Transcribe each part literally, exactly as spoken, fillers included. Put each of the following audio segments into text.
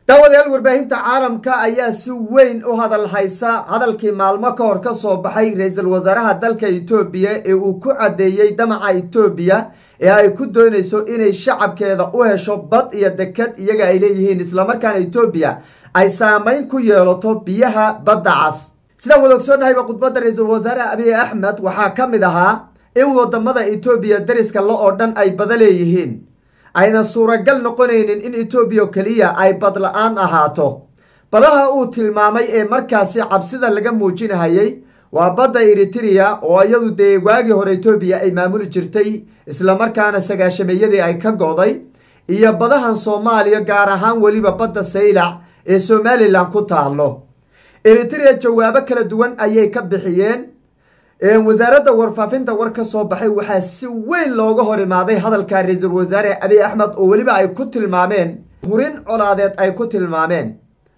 daawadayaal warbaahinta caalamka ayaa si weyn u hadal haysa hadalkii maalmo ka hor ka soo baxay ra'iisul wasaaraha dalka Itoobiya ee uu ku cadeeyay damaca Itoobiya ee ay ku doonayso inay shacabkeeda u hesho bad iyo dekad iyaga ay leeyihiin isla markaana Itoobiya ay saameyn ku yeelato biyaha badda cas. sida wada ogsoonahay khudbadda ra'iisul wasaaraha Abiy Ahmed waxaa ka mid ahaa in wadamada Itoobiya dariska la oo dhan ay badaleeyihiin ayna suuragal noqonaynin in Itoobiya kaliya ay bad la'aan ahaato. badaha uu tilmaamay ee markaasi cabsida laga muujinayay waa badda Eritrea oo iyadu de waagi hore Itoobiya ay maamuli jirtay isla markaana sagaashameeyadii ay ka go'day iyo badahan Soomaaliya gaar ahaan waliba badda Saylac ee Somaliland ku taalo. Eritrea jawaabo kala duwan ayay ka bixiyeen. ee wasaaradda warfaafinta war ka soo baxay waxa si weyn looga hor imaaday hadalka ra'iisul wasaare Abiy Ahmed oo waliba ay ku tilmaameen hurin colaadeed ay ku tilmaameen.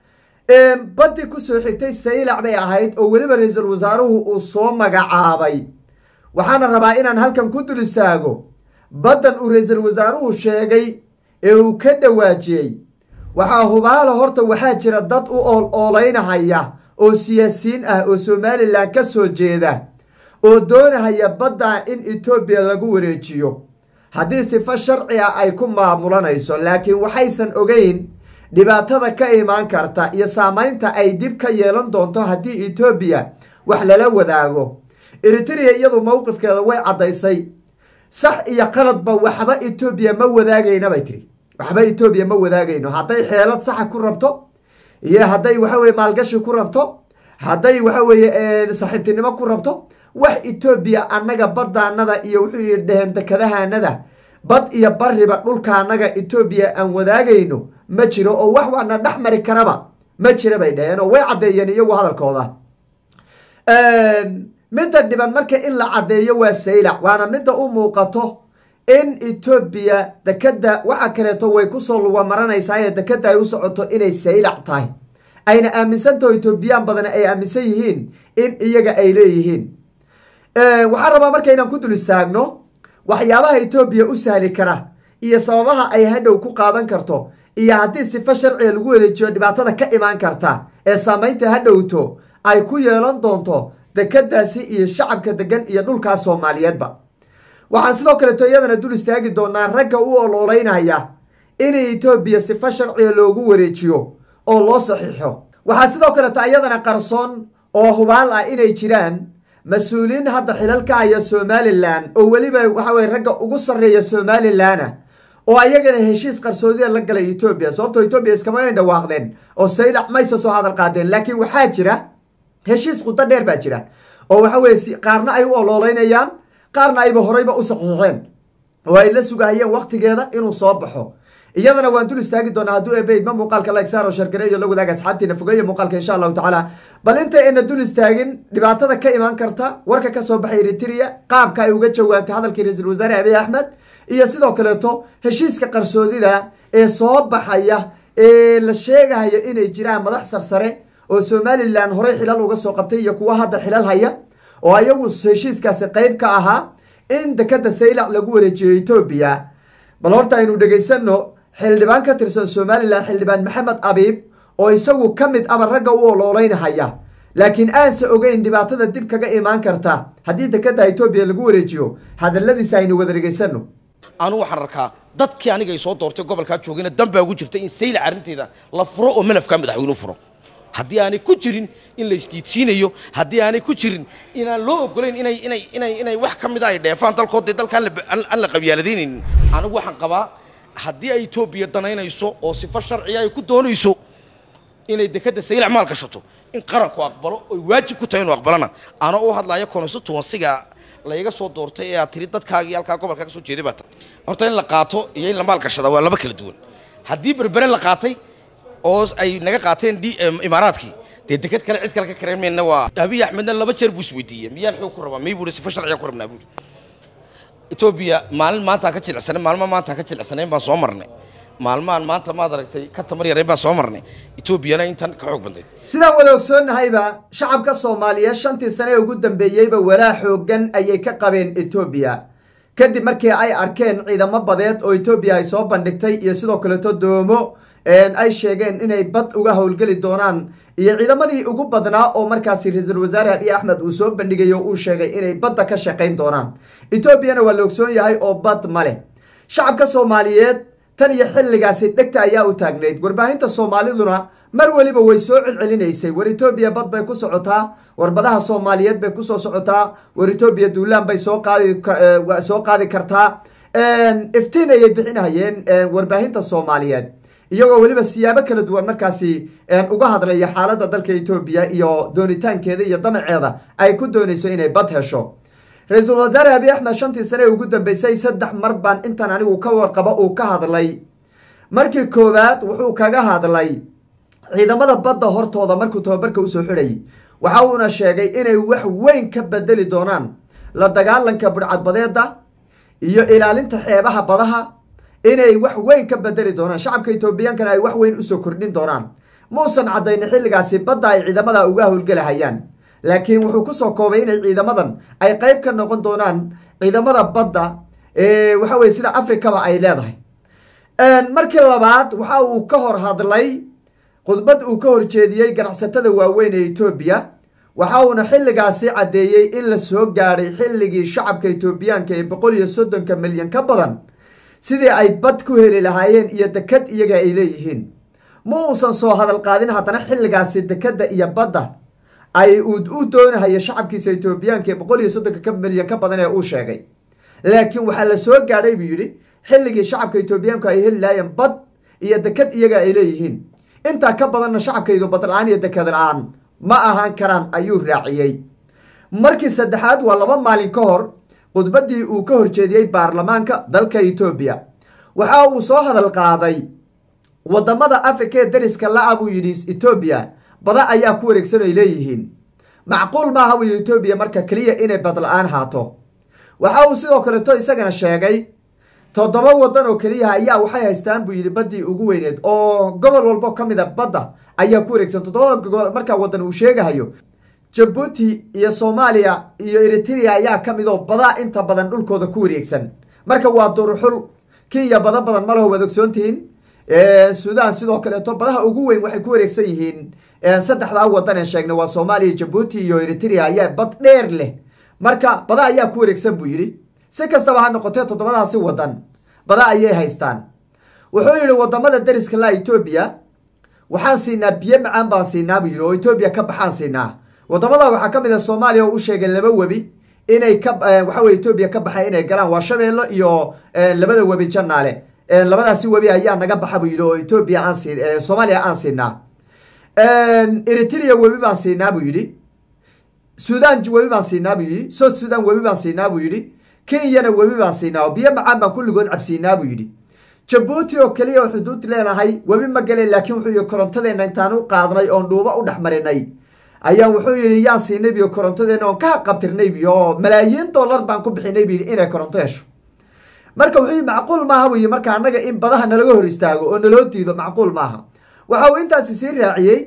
ee baddi ku soo xigtay Saylac bay ahayd oo waliba ra'iisul wasaaruhu uu soo magacaabay. waxaana rabaa inaan halkan ku dul istaago baddan uu ra'iisul wasaaruhu sheegay ee uu ka dhawaajiyay. waxaa hubaala horta waxaa jira dad u ooleynaya oo siyaasiyiin ah oo Somaliland ka soo jeeda oo doonaya badda in Itoobiya lagu wareejiyo haddii sifa sharci ah ay ku maamulanayso, laakiin waxaysan ogeyn dhibaatada ka imaan karta iyo saameynta ay dib ka yeelan doonto haddii Itoobiya wax lala wadaago. Eritrea iyadu mowqifkeeda way cadaysay sax iyo qaladba waxba Itoobiya ma wadaagayna bay tiri. waxba Itoobiya ma wadaagayno hadday xeelad sax ku rabto iyo hadday waxa weeye maalgashi ku rabto hadday waxa weeye saaxiibtinimo ku rabto wax Itoobiya annaga baddaanada iyo wuxuu yidhaheen dekadahaanada bad iyo bariba dhulka annaga Itoobiya aan wadaagayno ma jiro oo wax wana dhaxmari karaba ma jira bay dhaheen oo way cadeeyeen iyagu hadalkooda. midda dhiban marka in la cadeeyo waa Saylac waana midda u muuqato in Itoobiya dekada waxa kaleeto way ku soo luwa maranaysaa ee dekada ay u socoto inay Saylac tahay ayna aaminsanto Itoobiyaan badan ay aaminsan yihiin in iyaga ay leeyihiin. ee waxa rabaa marka inaan ku dul istaagno waxyaabaha Itoobiya u sahli kara iyo sababaha ay hadhow ku qaadan karto iyo haddii sifa sharci lagu wareejiyo dhibaatada ka imaan karta ee saameynta hadhowto ay ku yeelan doonto dekadaasi iyo shacabka degan iyo dhulka Soomaaliyeedba. waxaan sidoo kale iyadana dul istaagi doonaa ragga u ololeynaya in Itoobiya sifa sharci loogu wareejiyo oo loo saxiixo. waxaa sidoo kale iyadana qarsoon oo hubaal ah inay jiraan mas'uuliin hadda xilalka haya Somaliland oo waliba waxa way ragga ugu sareeya Somaliland oo ayagana heshiis qarsoodiya la galay Itoobiya sababtoo Itoobiya iskama ay dhawaaqdeen oo Saylac maysa soo hadal qaadeen, laakiin waxaa jira heshiis qoto dheer baa jira oo waxa way si qaarna ay u ololeynayaan qaarna ayba horeyba u saxiixeen oo ay la sugayeen waqtigeeda inuu soo baxo. iyadana waan dul istaagi doonaa hadduu ebeyd ma muuqaalka like saaro shargareeyo la wadaaga asxaabtiina fogeeyo muuqaalka insha allahu tacaala. bal inta ayna dul istaagin dhibaatada ka imaan karta warka ka soo baxay Eritrea qaabka ay uga jawaabtay hadalkii ra'iisul wasaare Abiy Ahmed iyo sidoo kaleeto heshiiska qarsoodida ee soo baxaya ee la sheegayo inay jiraan madax sarsare oo Somaliland hore xilal uga soo qabtay iyo kuwa hadda xilal haya oo ayagu heshiiskaasi qayb ka ahaa in dekada Saylac lagu wareejiyo Itoobiya. bal horta aynu dhageysano xildhibaan ka tirsan Somaliland xildhibaan Maxamed Abiib oo isagu ka mid ah ragga u ololeynaya laakiin aan se ogeyn dhibaatada dib kaga imaan karta haddii dekada Itoobiya lagu wareejiyo. hadaladiisa aynu wada dhageysano. anu waxaan arkaa dadkii aniga ay soo doortay gobolka joogina dambaa ugu jirtay in Saylac arinteeda la furo oo malafka madaxweynuhu furo haddii aanay ku jirin in la isdiidsiinayo haddii aanay ku jirin inaan loo ogolayn inay inay inay inay wax ka mid ah ay dheefaan dalkooda dalka aan la qabyaaladeynin. anigu waxaan qabaa haddii ay Itoobiya danaynayso oo sifa sharci ay ku doonayso inay dekada Saylac maal gashato in qaranku aqbalo oo waajib ku tahay inuu aqbalana ana oo hadlayo constituency-ga la iga soo doortay ee tiri dadkaaga iyo halka gobolka ka soo jeeday baa horta in la qaato iyo in la maal gashado waa laba kala duwan. haddii berbere la qaatay oo ay naga qaateen imaaraadkii dee dekad kale cid kale ka kareemayna waa Abiy Ahmedna laba jeer buu isweydiiyay miyaan xog ku rabaa may buu sifa sharci ku rabnaa buu. Itoobiya maalin maanta ka jilicsanay maalmo maanta ka jilicsanay baan soo marnay maalmaan maanta ma aragtay ka tamar yaray baan soo marnay Itoobiyana intan ka xoog banday. sidaan wada ogsoonnahayba shacabka Soomaaliyeed shantii sano ugu dambeeyayba walaa xoogan ayay ka qabeen Itoobiya kadib markii ay arkeen ciidamo badeed oo Itoobiya ay soo bandhigtay iyo sidoo kale to doomo ay sheegeen inay bad uga howlgeli doonaan iyo ciidamadii ugu badnaa oo markaasi ra-iisul wasaare abiy axmed uu soo bandhigayo uu sheegay inay badda ka shaqayn doonaan. etoobiyana waa la ogsoon yahay oo bad ma leh. shacabka soomaaliyeed tan iyo xilligaasi dhegta ayaa u taagnayd. warbaahinta soomaaliduna mar weliba way soo celcelinaysay war etoobiya bad bay ku socotaa, war badaha soomaaliyeed bay kusoo socotaa, war etoobiya duulaan bay soo qaadi soo qaadi kartaa. iftiin ayay bixinayeen warbaahinta soomaaliyeed iyagoo weliba siyaabo kala duwan markaasi uga hadlaya xaaladda dalka etoobiya iyo doonitaankeeda iyo damaceeda ay ku doonayso inay bad hesho. ra-iisul wasaare abiy axmed shantii sane ee ugu dambeysay saddex mar baan intan anigu ka warqabo uu ka hadlay. markii koowaad wuxuu kaga hadlay ciidamada badda hortooda markuu tababarka usoo xidhayay, waxa uuna sheegay inay wax weyn ka bedeli doonaan la dagaalanka budhcadbadeeda iyo ilaalinta xeebaha badaha, inay wax weyn ka bedeli doonaan shacabka etoobiyaankana ay wax weyn usoo kordhin doonaan. muusan caddayna xilligaasi badda ay ciidamada uga howlgelahayaan, laakiin wuxuu kusoo koobay inay ciidamadan ay qayb ka noqon doonaan ciidamada badda waxa weye sida afrikaba ay leedahay. markii labaad waxa uu ka hor hadlay khudbad uu ka horjeediyey ganacsatada waaweyn ee etoobiya. waxa uuna xilligaasi caddeeyey in la soo gaadhay xilligii shacabka etoobiyaanka ee boqol iyo soddonka milyan ka badan sidii ay bad ku heli lahaayeen iyo deked iyaga ay leeyihiin. ma uusan soo hadal qaadin haddana xilligaasi dekeda iyo badda ay u doonahayo shacabkiisa etoobiyaanka ee boqol iyo soddonka milyan ka badan ee uu sheegay. laakiin waxaa la soo gaadhay buu yidhi xilligii shacabka etoobiyaanku ay heli lahaayeen bad iyo deked iyaga ay leeyihiin. intaa ka badanna shacabkaydu bad la-aan iyo deked la-aan ma ahaan karaan ayuu raaciyey. markii saddexaad waa laba maalin ka hor khudbaddii uu ka horjeediyey baarlamaanka dalka etoobiya. waxa uu soo hadal qaaday wadamada afrika ee dariska la-a buu yidhi etoobiya bada ayaa ku wareegsan ay leeyihiin. macquul maaha buu yidhi etoobiya marka keliya inay bad la-aan haato. waxa uu sidoo kaleeto isagana sheegay toddoba wadan oo keliya ayaa waxay haystaan buu yidhi baddii ugu weyneed oo gobol walbo ka mid a badda ayaa ku wareegsan. toddobada gobol markaa wadan uu sheegahayo jabuuti iyo soomaaliya iyo eritrea ayaa ka mid oo badaa inta badan dhulkooda ku wareegsan. marka waa duruxul. kenya bada badan malaho waad ogsoontihiin. sudan sidoo kaleeto badaha ugu weyn waxay ku wareegsan yihiin saddexdaa wadan ee sheegnay waa soomaaliya, jabuuti iyo eritrea ayaa bad dheer leh. marka bada ayaa ku wareegsan buu yidhi. si kastaba ha noqotee toddobadaasi wadan bada ayay haystaan. wuxuu yidhi wadamada dariska la etoobiya waxaan siinaa biyo macaan baan siinaa buu yidhi oo etoobiya ka baxaan siinaa. wadamada waxaa ka mid a soomaaliya oo u sheegay laba webi inay ka waxa weye etoobiya ka baxay inay galaan waa shabeello iyo labada webi janaale. labadaasi webi ayaa naga baxa buu yidhi oo etoobiya aan siin soomaaliya aan siinaa. eritrea webi baan siinaa buu yidhi. sudan webi baan siinaa buu yidhi. south sudan webi baan siinaa buu yidhi. kenyana webi baan siinaa oo biyo macaan baan kulligood cabsiinaa buu yidhi. jabuuti oo keliya oo xuduud leenahay webi ma galeen, laakiin wuxuu yidhi korontadeena intaan u qaadnay oon dhuubo u dhex marinay ayaa wuxuu yidhi yaan siinay biyo korontadeena oon ka qabtirnay biyo oo malaayiin dollar baan ku bixinay buu yidhi inay koronto hesho. marka wuxuu yidhi macquul maaha buu yidhi marka annaga in badaha nalaga hor istaago oo naloo diido macquul maaha. waxa uu intaasi sii raaciyey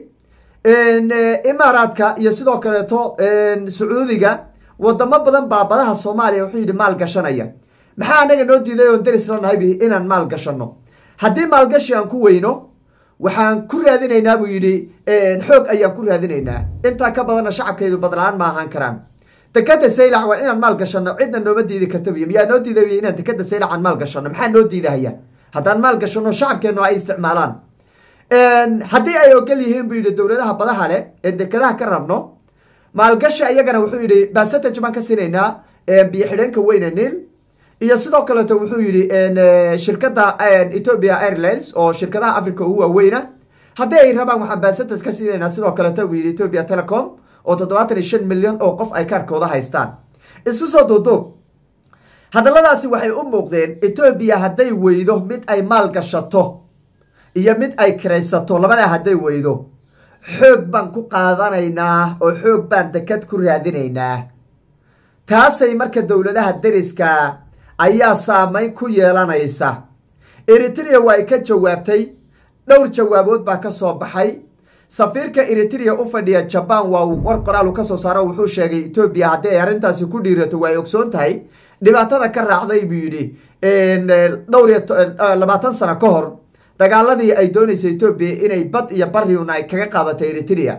imaaraadka iyo sidoo kaleeto sacuudiga wadamo badan baa badaha soomaaliya wuxuu yidhi maal gashanaya. maxaa anaga noo diiday oon daris la nahay inaan maal gashanno? haddii maalgashi aan ku weyno waxaan ku raadinaynaa buu yidhi xoog ayaan ku raadinaynaa. intaa ka badanna shacabkaydu badla-aan ma ahaan karaan. dekeda saylac waa inaan maal gashanno, cidna nooma diidi karta buy miyaa noo diiday inaan dekeda saylac aan maal gashanno? maxaa noo diidahaya haddaan maal gashanno shacabkeennu ay isticmaalaan? haddii ay ogol yihiin buu yidhi dowladaha badaha leh ee dekedaha ka rabno maalgashi ayagana wuxuu yidhi percentage baan ka siinaynaa biyo xidheenka weyne nil iyo sidoo kaleeto wuxuu yidhi shirkadda Ethiopia Airlines oo shirkadaha Africa ugu waaweyna haddii ay rabaan waxaan percentage ka siinaynaa. sidoo kaleeto wuu yidhi Ethiopia Telecom oo toddobaatan iyo shan milyan oo qof ay kaarkooda haystaan. isu soo duuduub hadalladaasi waxay u muuqdeen Ethiopia hadday weydo mid ay maal gashato iyo mid ay kiraysato, labadaa hadday weydo xoog baan ku qaadanaynaa oo xoog baan deked ku raadinaynaa. taasay marka dowladaha dariska ayaa saameyn ku yeelanaysa. eritrea waa ay ka jawaabtay. dhowr jawaabood baa ka soo baxay. safiirka eritrea u fadhiya jabaan waa uu war qoraal ka soo saaro wuxuu sheegay Ethiopia haddii ay arrintaasi ku dhiirato waa ay ogsoon tahay dhibaatada ka raacday buu yidhi dhowr iyo labaatan sano ka hor dagaaladii ay doonaysa Ethiopia inay bad iyo bari una ay kaga qaadatay Eritrea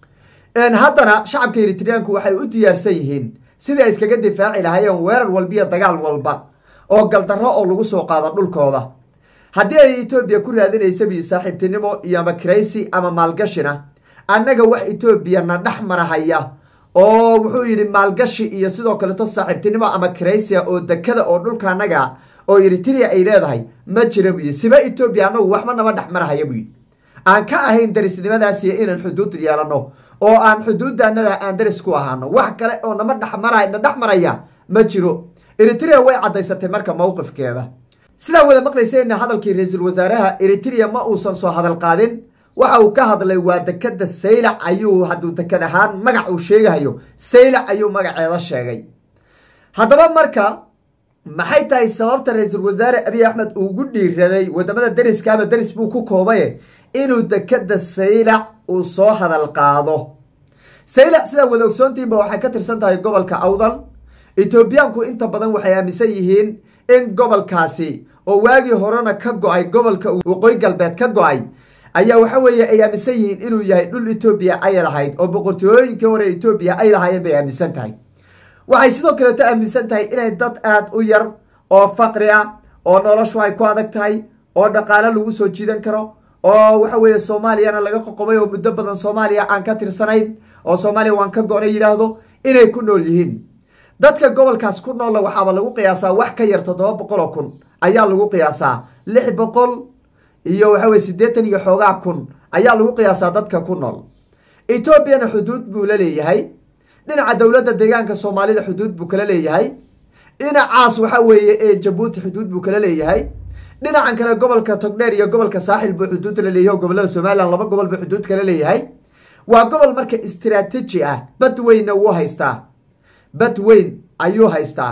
een haddana shacabka Eritreanku waxay u diyaarsan yihiin sidii ay iskaga difaaci lahaayeen weerar walba iyo dagaal walba oo galdarro oo lagu soo qaado dhulkooda haddii ay Ethiopia ku raadinayso bi saaxiibtinimo iyo ama crazy ama maalgashina annaga wax Ethiopia na dhaxmarahaya oo wuxuu yiri maalgashi iyo sidoo kale to saaxiibtinimo ama crazy oo dakada oo dhulka annaga oo Eritrea ay leedahay ma jiro bi siba Ethiopia anagu wax ma naba dhaxmarahaya bi aan ka ahayn darisnimadaas iyo inaan xuduud yeelano oo aan xuduudanada aan daris ku ahaano wax kale oo nama dhaxmaray na dhaxmaraya ma jiro Eritrea way cadaysatay marka mowqifkeeda sida wada maqlaysayna hadalkii ra'iisul wasaaraha Eritrea ma uusan soo hadal qaadin waxa uu ka hadlay waa dakada Saylac ayuu haduu dakad ahaan magac uu sheegayo Saylac ayuu magaceeda sheegay haddaba marka maxay tahay sababta ra'iisul wasaare Abiy Ahmed uu ugu dhiiraday wadamada dariska ama daris buu ku koobay inuu dakada Saylac uu soo hadal qaado Saylac sida wada ogsoontiinba waxay ka tirsan tahay gobolka Awdal Ethiopiaanku inta badan waxay aaminsan yihiin in gobolkaasi oo waagi horena ka go'ay gobolka waqooyi galbeed ka go'ay ayaa waxa weeye ay aaminsan yihiin inuu yahay dhul Ethiopia ay lahayd oo boqortooyinka hore Ethiopia ay lahaayeen bay aaminsan tahay waxay sidoo kale ta aaminsan tahay inay dad aad u yar oo faqri ah oo noloshu ay ku adag tahay oo dhaqaale lagu soo jiidan karo oo waxa weeye Soomaaliyana laga qoqobay oo muddo badan Soomaaliya aan ka tirsanayn oo Soomaaliya waan ka go'nay yiraahdo inay ku nool yihiin dadka gobolkaas ku nool waxaa lagu qiyaasaa wax ka yar toddoba boqol oo kun ayaa lagu qiyaasaa lix boqol iyo waxa weeye siddeetan iyo xoogaa kun ayaa lagu qiyaasaa dadka ku nool Ethiopia xuduud buu la leeyahay dhinaca dawladda deegaanka Soomaalida xuduud buu kala leeyahay dhinacaas waxa weeye ee Djibouti xuduud buu kala leeyahay dhinacan kale gobolka Togdheer iyo gobolka Saaxil buu xuduud la leeyahay gobolada Soomaaliland laba gobol buu xuduud kala leeyahay waa gobol marka istiraatiiji ah bad weyn uu haystaa bad weyn ayuu haystaa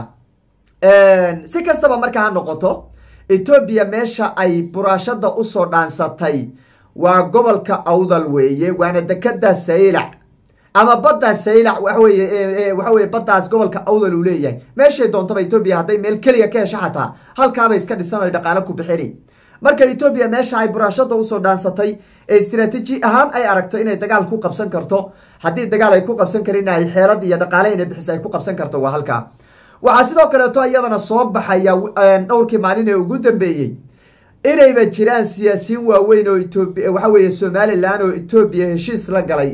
een si kastaba marka ha noqoto Ethiopia meesha ay buraashada u soo dhaansatay waa gobolka Awdal weeye waana dakada Saylac ama badda Saylac waxa weeye waxa weeye baddaas gobolka Awdal uu leeyahay meesha doonta Ethiopia haday meel kaliya ka hesha xataa halka bay iska dhisan oo dhaqaale ku bixiri marka Ethiopia meesha ay buraashada u soo dhaansatay ee istiraatiiji ahaan ay aragto inay dagaal ku qabsan karto hadii dagaal ay ku qabsan karin ay xeelad iyo dhaqaale inay bixis ay ku qabsan karto waa halka waxa sidoo kale to iyadana soo baxaya dhowrkii maalin ee ugu dambeeyay inay ba jiraan siyaasiyiin waaweyn oo Ethiopia waxa weeye Somaliland oo Ethiopia heshiis la galay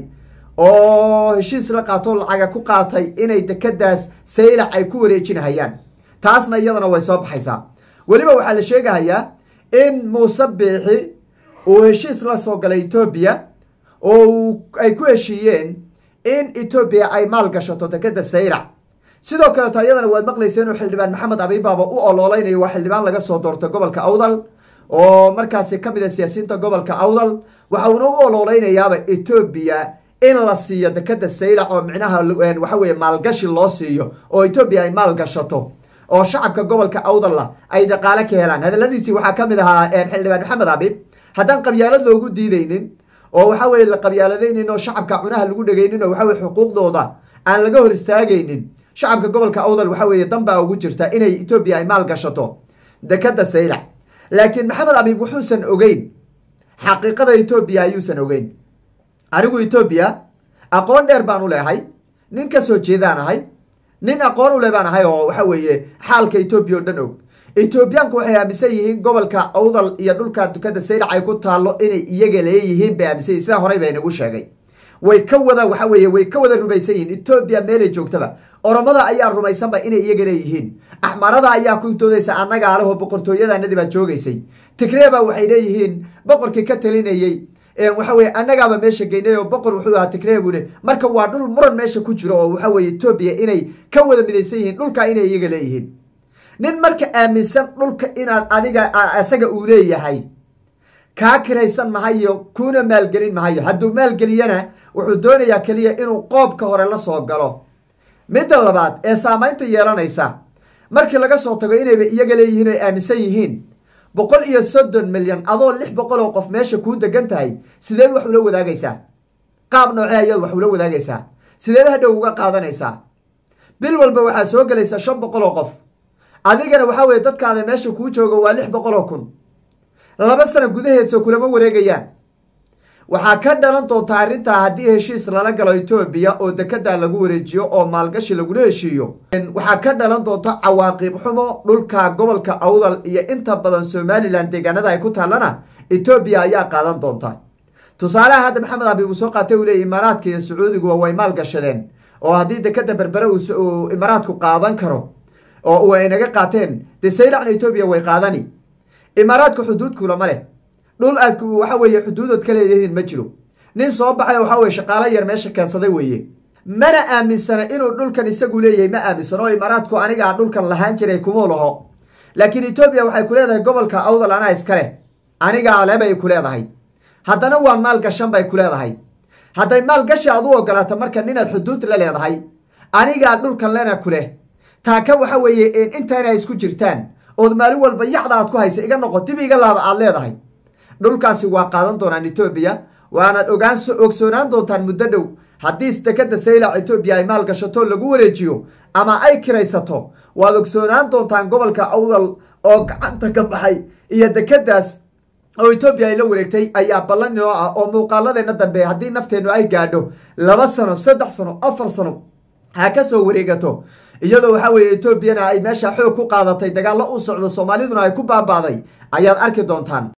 oo heshiis la qaato lacag ku qaatay inay dakadaas Saylac ay ku wareejinayaan taasna iyadana way soo baxaysaa waliba waxa la sheegayaa in Muuse Biixi oo heshiis la soo galay Ethiopia oo ay ku heshiiyeen in Ethiopia ay maal gashato dakada Saylac sidoo kale taayadana waad maqlayseen oo xildhibaan Maxamed Abiy Baaba u ololeynayo waa xildhibaan laga soo doortay gobolka Awdal oo markaas ka mid ah siyaasiyiinta gobolka Awdal waxa uu u ololeynayaa Ethiopia in la siiyo dakada Saylac oo micnaha waxa weeye maalgashi loo siiyo oo Ethiopia ay maal gashato oo shacabka gobolka Awdal ay dhaqaale ka helaan hadaladiisi waxa ka mid ahaa xildhibaan Maxamed Abiy haddaan qabyaalad loogu diideynin oo waxa weeye la qabyaaladeynin oo shacabka cunaha lagu dhageynin oo waxa weeye xuquuqdooda aan laga hor istaagaynin shacabka gobolka Awdal waxa weeye damba ugu jirta inay Ethiopia ay maal gashato dakada Saylac laakiin Maxamed Abiy wuxuusan ogeyn xaqiiqada Ethiopia ayuusan ogeyn anigu Ethiopia aqoon dheer baan u leeyahay nin ka soo jeedanahay nin aqoon u leebanahay oo waxa weeye xaalka Ethiopia oo dhan og Ethiopiaanku waxay aaminsan yihiin gobolka Awdal iyo dhulka dakada Saylac ay ku taalo inay iyaga leeyihiin bay aaminsan sida hore bay nagu sheegay way ka wada waxa weeye way ka wada rumaysan yihiin Ethiopia meel ay joogtaba oromada ayaa rumaysan ba inay iyaga leeyihiin axmarada ayaa ku doodaysa annaga alaho boqortooyadanadii baa joogaysay Tigreeba waxay leeyihiin boqorkii ka talinayay ee waxa weeye annagaaba meesha geynay oo boqor wuxuu ahaa Tigreebule marka waa dhul muran meesha ku jiro oo waxa weeye Ethiopia inay ka wada midaysan yihiin dhulka inay iyaga leeyihiin nin marka aaminsan dhulka inaad adiga asaga uu leeyahay ka kiraysan mahayo kuna maalgelin mahayo hadduu maalgeliyana wuxuu doonayaa kaliya inuu qoobka hore la soo galo midda labaad ee saamaynta yeelanaysa markii laga soo tago inayba iyaga leeyihiin ay aaminsan yihiin boqol iyo soddon milyan adoo lix boqol oo qof meesha ku degan tahay sideed wax ula wadaagaysaa qaab noocee ayaad wax ula wadaagaysaa sideed hadhow uga qaadanaysaa bil walba waxaa soo galaysa shan boqol oo qof adigana waxa weeye dadkaada meesha kuu jooga waa lix boqol oo kun laba sano gudaheedso kulama wareegayaan waxaa ka dhalan doonta arrintaa haddii heshiis lala galo etoobiya oo dekedaa lagu wareejiyo oo maalgashi lagula heshiiyo waxaa ka dhalan doonta cawaaqib xumo dhulka gobolka awdal iyo inta badan somalilan deegaanada ay ku taallana etoobiya ayaa qaadan doonta tusaalaha hadda maxamed abi uu soo qaatay uu leeyahy imaaraadka iyo sacuudiguba way maalgashadeen oo haddii dekeda berbere uu imaaraadku qaadan karo oo uu ay naga qaateen dee saylacna etoobiya way qaadani imaaraadku xuduud kulama leh dhul aadku waxa weeye xuduudood ka leeyihiin ma jiro nin soo baxay waxa weye shaqaalo yar meesha keensaday weeye mana aaminsana inuu dhulkan isagu leeyahay ma aaminsano oo imaaraadku anigaa dhulkan lahaan jiray kuma laho laakiin etoobiya waxay ku leedahay gobolka awdal anaa iska leh anigaa le bay ku leedahay haddana waa maalgashan bay ku leedahay hadday maalgashi aad u ogolaato marka ninaad xuduud la leedahay anigaa dhulkan lena ku leh taaka waxa weeye intaynay isku jirtaan ood maalin walba yacda aad ku haysa iga noqo dib iga laaba aad leedahay dhulkaasi waa qaadan doonaan etoobiya waanaad ogaan ogsoonaan doontaan muddo dhow haddii dekeda saylac etoobiya ay maalgashato lagu wareejiyo ama ay kiraysato waad ogsoonaan doontaan gobolka awdal oo gacanta ka baxay iyo dekedaas oo etoobiya ay la wareegtay ayaa ballan inoo ah oo muuqaaladeenna dambe haddii nafteennu ay gaadho laba sano saddex sano afar sano ha ka soo wareegato iyadoo waxa weeye etoobiyana ay meesha xoog ku qaadatay dagaallo u socdo soomaaliduna ay ku baabaaday ayaad arki doontaan